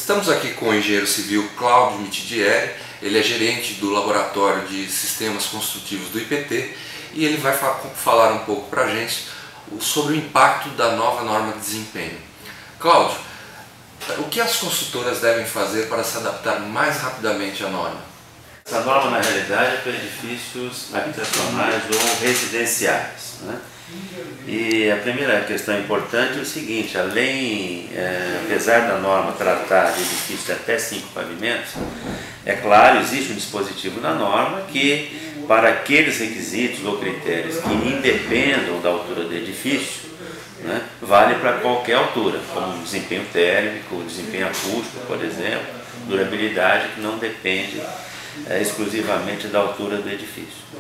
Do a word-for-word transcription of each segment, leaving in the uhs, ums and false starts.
Estamos aqui com o engenheiro civil Cláudio Mitidieri, ele é gerente do Laboratório de Sistemas Construtivos do I P T e ele vai fa falar um pouco para a gente sobre o impacto da nova norma de desempenho. Cláudio, o que as construtoras devem fazer para se adaptar mais rapidamente à norma? Essa norma, na realidade, é para edifícios habitacionais ou residenciais, né? E a primeira questão importante é o seguinte: além, é, apesar da norma tratar de edifícios de até cinco pavimentos, é claro, existe um dispositivo na norma que, para aqueles requisitos ou critérios que independam da altura do edifício, né, vale para qualquer altura, como desempenho térmico, desempenho acústico, por exemplo, durabilidade, que não depende é, exclusivamente da altura do edifício.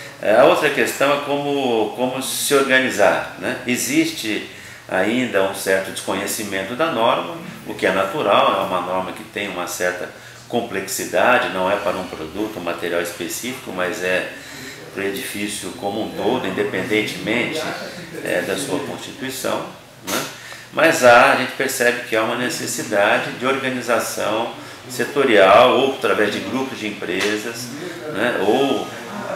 A outra questão é como, como se organizar, né? Existe ainda um certo desconhecimento da norma, o que é natural, é uma norma que tem uma certa complexidade, não é para um produto, um material específico, mas é para o edifício como um todo, independentemente é, da sua constituição, né? Mas há, a gente percebe que há uma necessidade de organização setorial, ou através de grupos de empresas, né? Ou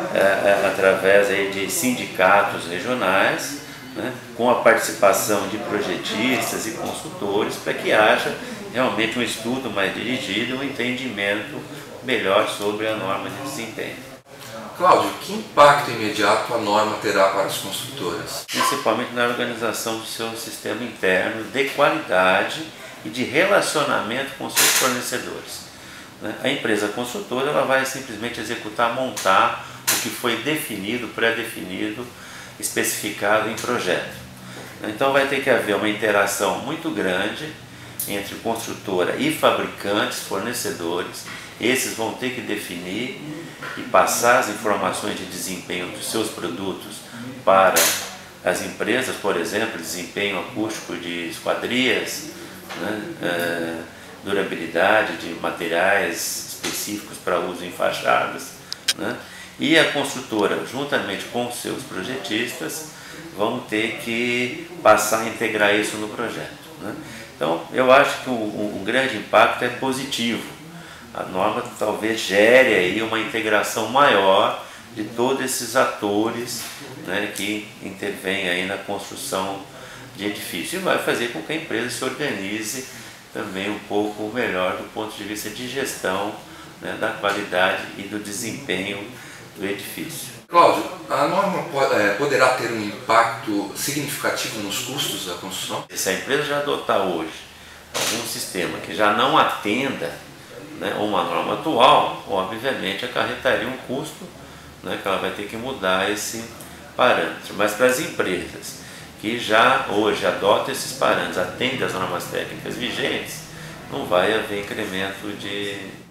É, através aí de sindicatos regionais, né, com a participação de projetistas e consultores, para que haja realmente um estudo mais dirigido, um entendimento melhor sobre a norma de desempenho. Cláudio, que impacto imediato a norma terá para as construtoras? Principalmente na organização do seu sistema interno de qualidade e de relacionamento com seus fornecedores. A empresa construtora ela vai simplesmente executar, montar o que foi definido, pré-definido, especificado em projeto. Então vai ter que haver uma interação muito grande entre construtora e fabricantes, fornecedores. Esses vão ter que definir e passar as informações de desempenho dos seus produtos para as empresas, por exemplo, desempenho acústico de esquadrias, né? é, durabilidade de materiais específicos para uso em fachadas, né? E a construtora, juntamente com os seus projetistas, vão ter que passar a integrar isso no projeto, né? Então, eu acho que um, um grande impacto é positivo. A norma talvez gere aí uma integração maior de todos esses atores, né, que intervêm aí na construção de edifícios, e vai fazer com que a empresa se organize também um pouco melhor do ponto de vista de gestão, né, da qualidade e do desempenho do edifício. Cláudio, a norma poderá ter um impacto significativo nos custos da construção? Se a empresa já adotar hoje algum sistema que já não atenda, né, uma norma atual, obviamente acarretaria um custo, né, que ela vai ter que mudar esse parâmetro. Mas para as empresas que já hoje adotam esses parâmetros, atendem às normas técnicas vigentes, não vai haver incremento de